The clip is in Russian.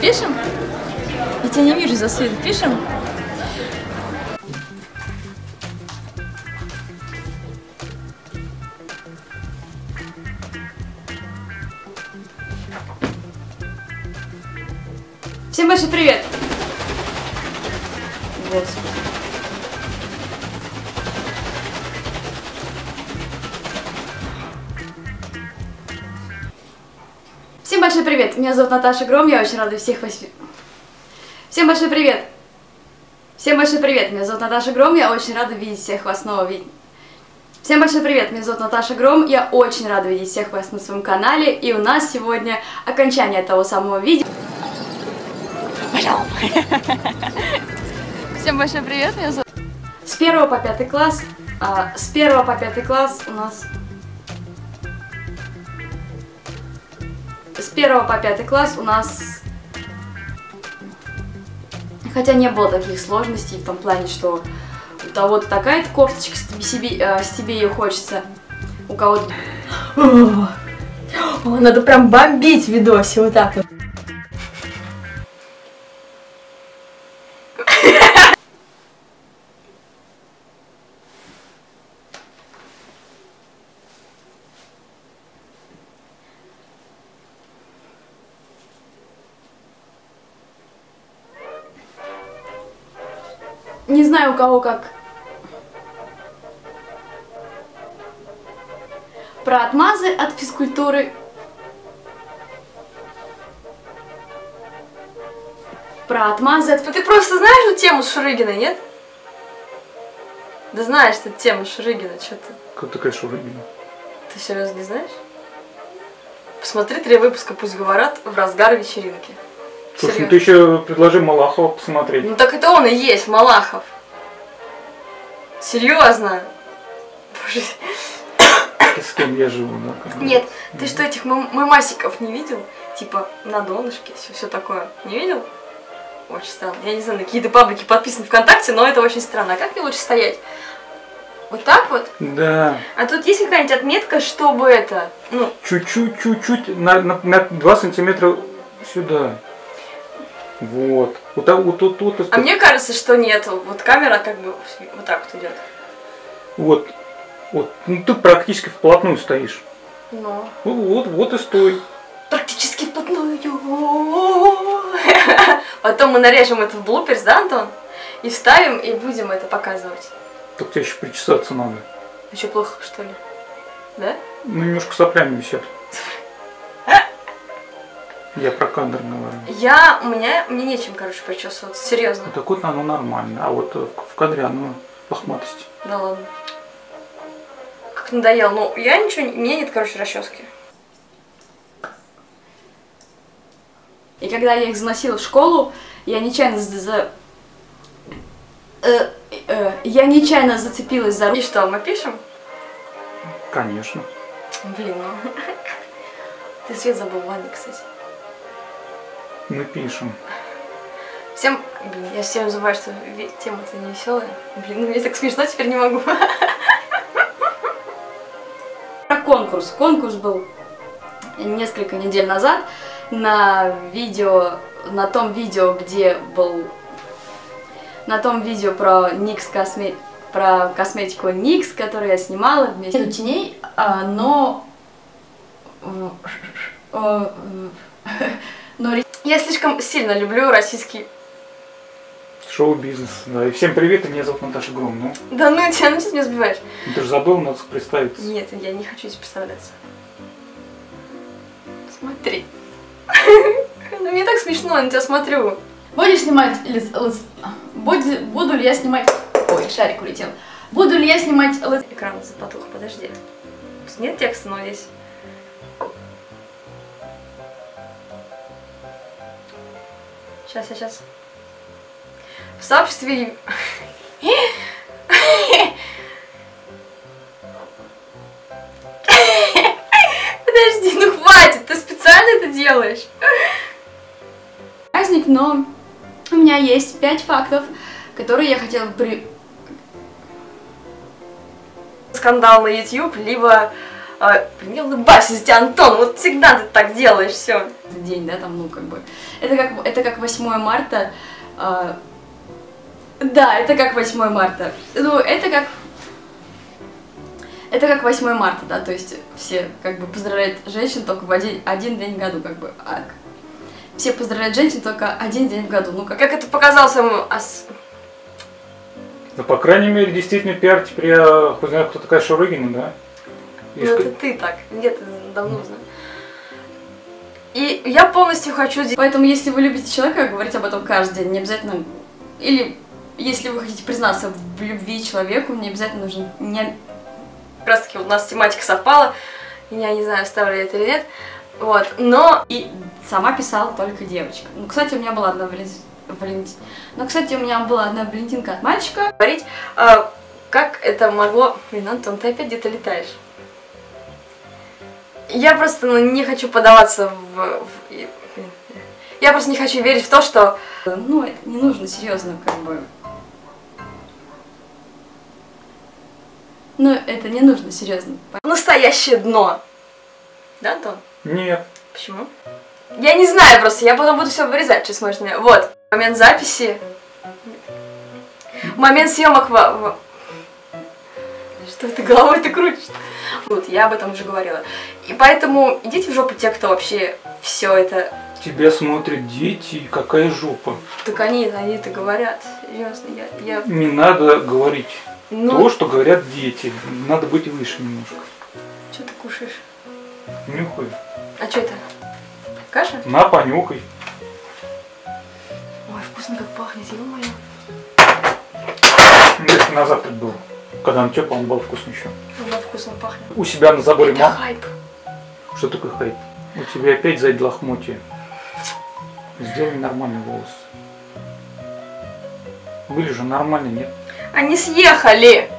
Пишем? Я тебя не вижу за свет. Пишем? Всем большой привет! Господи. Всем большой привет! Меня зовут Наташа Гром, я очень рада всех вас... Всем большой привет! Всем большой привет! Меня зовут Наташа Гром, я очень рада видеть всех вас снова. Всем большой привет! Меня зовут Наташа Гром, я очень рада видеть всех вас на своем канале. И у нас сегодня окончание того самого видео. Всем большой привет! Меня зовут... С 1 по 5 класс... С 1 по 5 класс у нас... С 1 по 5 класс у нас, хотя не было таких сложностей в том плане, что у того-то такая-то кофточка, себе ее хочется, у кого-то... Надо прям бомбить в видосе, вот так вот. Не знаю, у кого как. Про отмазы от физкультуры. Про отмазы от... Ты просто знаешь эту тему Шурыгина, нет? Да знаешь эту тему Шурыгина, что ты? Кто такая Шурыгина? Ты серьезно не знаешь? Посмотри 3 выпуска «Пусть говорят» в разгар вечеринки. Слушай, ну ты еще предложи Малахова посмотреть. Ну так это он и есть, Малахов. Серьезно? Боже. С кем я живу, да? Нет, ты что, этих мемасиков не видел? Типа на донышке, все такое. Не видел? Очень странно. Я не знаю, на какие-то паблики подписаны ВКонтакте, но это очень странно. А как мне лучше стоять? Вот так вот? Да. А тут есть какая-нибудь отметка, чтобы это, ну... Чуть-чуть, на 2 сантиметра сюда. Вот. Вот тут. А мне кажется, что нет. Вот камера как бы вот так вот идет. Вот. Ну ты практически вплотную стоишь. Ну. Вот и стой. Практически вплотную. Потом мы нарежем это в блуперс, да, Антон? И вставим, и будем это показывать. Так тебе еще причесаться надо. А что, плохо, что ли? Да? Ну, немножко соплями висят. Я про кадр говорю. Мне нечем, короче, причесываться, серьезно. Так вот оно нормально, а вот в кадре оно лохматость. Да ладно. Как надоело. Ну, у меня нет, короче, расчески. И когда я их заносила в школу, я нечаянно зацепилась за руку. И что, мы пишем? Конечно. Блин, ну... Ты свет забыл в ванне, кстати. Мы пишем. Всем... Блин, я всем забываю, что тема-то не веселая. Блин, ну мне так смешно, теперь не могу. Про конкурс. Конкурс был несколько недель назад на том видео, где был... На том видео про про косметику NYX, которую я снимала вместе с теней, но я слишком сильно люблю российский шоу-бизнес. Да. И всем привет, и меня зовут Наташа Гром. Ну. Да ну тебя, ну что ты меня сбиваешь? Ты же забыл, надо представиться. Нет, я не хочу здесь представляться. Смотри. Ну мне так смешно, я на тебя смотрю. Будешь снимать буду ли я снимать... Ой, шарик улетел. Буду ли я снимать... Экран запотух, подожди. Нет текста, но здесь... Сейчас. В сообществе... Подожди, ну хватит, ты специально это делаешь? Праздник, но у меня есть 5 фактов, которые я хотела бы скандал на YouTube, либо Не улыбайся, если Антон, вот всегда ты так делаешь, все. День, да, там, ну, как бы, это как 8 марта, да, это как 8 марта, ну, это как 8 марта, да, то есть все, как бы, поздравляют женщин только в один день в году, как бы, все поздравляют женщин только один день в году, ну, как это показал сам... Ну, по крайней мере, действительно, пиар, теперь я хоть знаю, кто такая Шурыгина, да? Ну, это ты так, нет, давно знаю. И я полностью хочу... Поэтому, если вы любите человека, говорить об этом каждый день, не обязательно... Или, если вы хотите признаться в любви человеку, не обязательно нужно... Как раз таки у нас тематика совпала, я не знаю, вставляю это или нет, вот, но... И сама писала только девочка. Ну, кстати, у меня была одна Валентинка от мальчика. Говорить, как это могло... Блин, Антон, ты опять где-то летаешь. Я просто не хочу поддаваться Я просто не хочу верить в то, что... Ну, это не нужно серьезно, как бы... Ну, это не нужно серьезно. Настоящее дно. Да, Антон? Нет. Почему? Я не знаю просто, я потом буду все вырезать, что смотришь на меня. Вот, момент записи. Момент съемок Что ты головой-то крутишь? Вот, я об этом уже говорила. И поэтому идите в жопу те, кто вообще все это... Тебя смотрят дети, какая жопа. Так они это говорят. Серьезно, я... Не надо говорить Ну... то, что говорят дети. Надо быть выше немножко. Что ты кушаешь? Нюхай. А что это? Каша? На, понюхай. Ой, вкусно как пахнет, ё-моё. Это на завтрак был. Когда он теплый, он был вкусный еще. Она вкусно пахнет. У себя на заборе Это хайп. Что такое хайп? У тебя опять сзади лохмотья. Сделай нормальный волос. Были же нормально, нет? Они съехали!